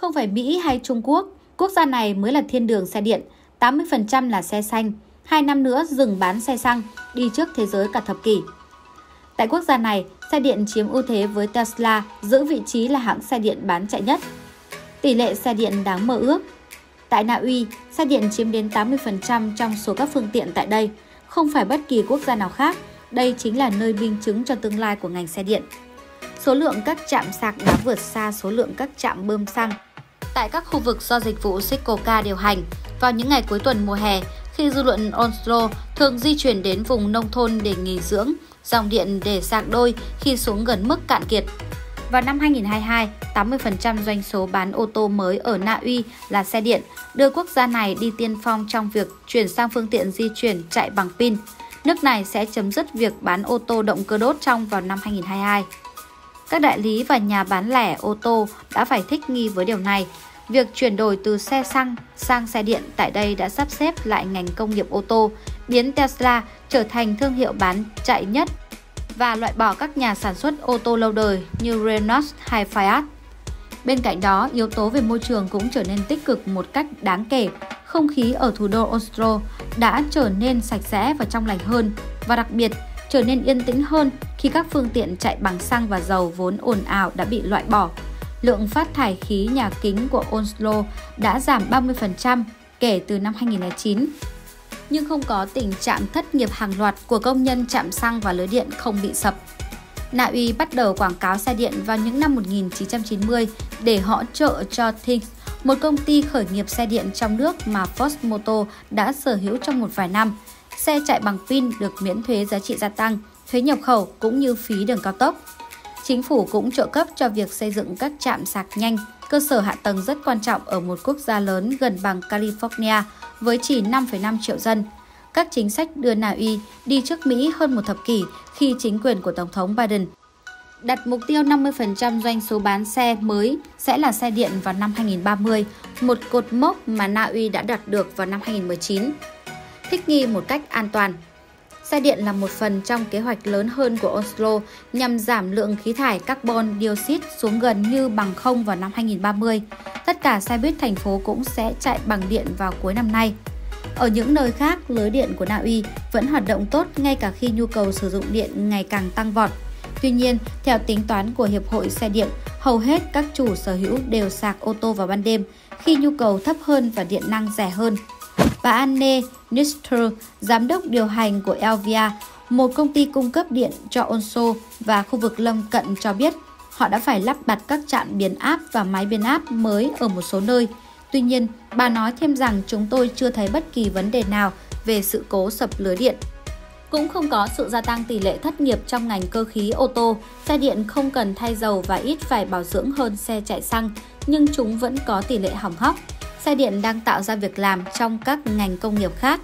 Không phải Mỹ hay Trung Quốc, quốc gia này mới là thiên đường xe điện, 80% là xe xanh, 2 năm nữa dừng bán xe xăng, đi trước thế giới cả thập kỷ. Tại quốc gia này, xe điện chiếm ưu thế với Tesla, giữ vị trí là hãng xe điện bán chạy nhất. Tỷ lệ xe điện đáng mơ ước. Tại Na Uy, xe điện chiếm đến 80% trong số các phương tiện tại đây. Không phải bất kỳ quốc gia nào khác, đây chính là nơi minh chứng cho tương lai của ngành xe điện. Số lượng các trạm sạc đã vượt xa số lượng các trạm bơm xăng. Tại các khu vực do dịch vụ Cyclecar điều hành, vào những ngày cuối tuần mùa hè, khi dư luận Oslo thường di chuyển đến vùng nông thôn để nghỉ dưỡng, dòng điện để sạc đôi khi xuống gần mức cạn kiệt. Vào năm 2022, 80% doanh số bán ô tô mới ở Na Uy là xe điện, đưa quốc gia này đi tiên phong trong việc chuyển sang phương tiện di chuyển chạy bằng pin. Nước này sẽ chấm dứt việc bán ô tô động cơ đốt trong vào năm 2022. Các đại lý và nhà bán lẻ ô tô đã phải thích nghi với điều này. Việc chuyển đổi từ xe xăng sang xe điện tại đây đã sắp xếp lại ngành công nghiệp ô tô, biến Tesla trở thành thương hiệu bán chạy nhất và loại bỏ các nhà sản xuất ô tô lâu đời như Renault hay Fiat. Bên cạnh đó, yếu tố về môi trường cũng trở nên tích cực một cách đáng kể. Không khí ở thủ đô Oslo đã trở nên sạch sẽ và trong lành hơn, và đặc biệt trở nên yên tĩnh hơn khi các phương tiện chạy bằng xăng và dầu vốn ồn ào đã bị loại bỏ. Lượng phát thải khí nhà kính của Oslo đã giảm 30% kể từ năm 2009. Nhưng không có tình trạng thất nghiệp hàng loạt của công nhân trạm xăng và lưới điện không bị sập. Na Uy bắt đầu quảng cáo xe điện vào những năm 1990 để hỗ trợ cho Things, một công ty khởi nghiệp xe điện trong nước mà Ford Motor đã sở hữu trong một vài năm. Xe chạy bằng pin được miễn thuế giá trị gia tăng, thuế nhập khẩu cũng như phí đường cao tốc. Chính phủ cũng trợ cấp cho việc xây dựng các trạm sạc nhanh, cơ sở hạ tầng rất quan trọng ở một quốc gia lớn gần bằng California với chỉ 5,5 triệu dân. Các chính sách đưa Na Uy đi trước Mỹ hơn một thập kỷ khi chính quyền của Tổng thống Biden đặt mục tiêu 50% doanh số bán xe mới sẽ là xe điện vào năm 2030, một cột mốc mà Na Uy đã đạt được vào năm 2019. Thích nghi một cách an toàn. Xe điện là một phần trong kế hoạch lớn hơn của Oslo nhằm giảm lượng khí thải carbon dioxide xuống gần như bằng không vào năm 2030. Tất cả xe buýt thành phố cũng sẽ chạy bằng điện vào cuối năm nay. Ở những nơi khác, lưới điện của Na Uy vẫn hoạt động tốt ngay cả khi nhu cầu sử dụng điện ngày càng tăng vọt. Tuy nhiên, theo tính toán của Hiệp hội Xe điện, hầu hết các chủ sở hữu đều sạc ô tô vào ban đêm khi nhu cầu thấp hơn và điện năng rẻ hơn. Bà Anne Nistel, giám đốc điều hành của Elvia, một công ty cung cấp điện cho Oslo và khu vực lân cận cho biết, họ đã phải lắp đặt các trạm biến áp và máy biến áp mới ở một số nơi. Tuy nhiên, bà nói thêm rằng chúng tôi chưa thấy bất kỳ vấn đề nào về sự cố sập lưới điện. Cũng không có sự gia tăng tỷ lệ thất nghiệp trong ngành cơ khí ô tô, xe điện không cần thay dầu và ít phải bảo dưỡng hơn xe chạy xăng, nhưng chúng vẫn có tỷ lệ hỏng hóc. Xe điện đang tạo ra việc làm trong các ngành công nghiệp khác.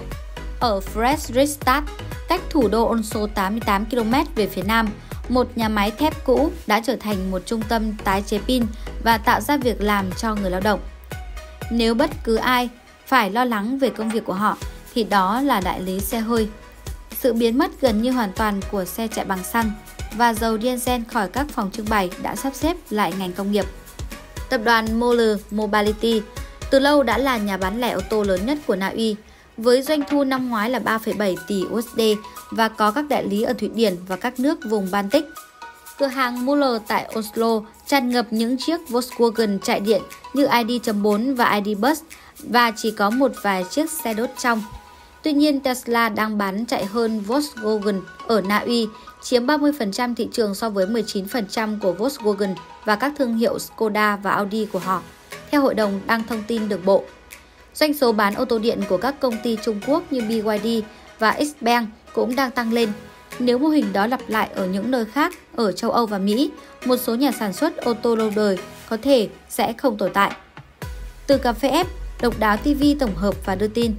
Ở Fredrikstad, cách thủ đô Oslo 88 km về phía nam, một nhà máy thép cũ đã trở thành một trung tâm tái chế pin và tạo ra việc làm cho người lao động. Nếu bất cứ ai phải lo lắng về công việc của họ, thì đó là đại lý xe hơi. Sự biến mất gần như hoàn toàn của xe chạy bằng xăng và dầu diesel khỏi các phòng trưng bày đã sắp xếp lại ngành công nghiệp. Tập đoàn Moller Mobility từ lâu đã là nhà bán lẻ ô tô lớn nhất của Na Uy, với doanh thu năm ngoái là 3,7 tỷ USD và có các đại lý ở Thụy Điển và các nước vùng Baltic. Cửa hàng Moller tại Oslo tràn ngập những chiếc Volkswagen chạy điện như ID.4 và ID Bus và chỉ có một vài chiếc xe đốt trong. Tuy nhiên, Tesla đang bán chạy hơn Volkswagen ở Na Uy, chiếm 30% thị trường so với 19% của Volkswagen và các thương hiệu Skoda và Audi của họ, theo Hội đồng đăng thông tin đường bộ. Doanh số bán ô tô điện của các công ty Trung Quốc như BYD và XPeng cũng đang tăng lên. Nếu mô hình đó lặp lại ở những nơi khác ở châu Âu và Mỹ, một số nhà sản xuất ô tô lâu đời có thể sẽ không tồn tại. Từ Cà phê F, Độc Đáo TV tổng hợp và đưa tin.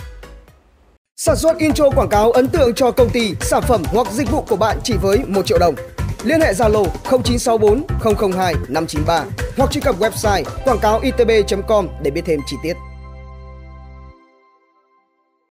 Sản xuất intro quảng cáo ấn tượng cho công ty, sản phẩm hoặc dịch vụ của bạn chỉ với 1 triệu đồng. Liên hệ Zalo 0964 002 593 hoặc truy cập website quảng cáo itb.com để biết thêm chi tiết.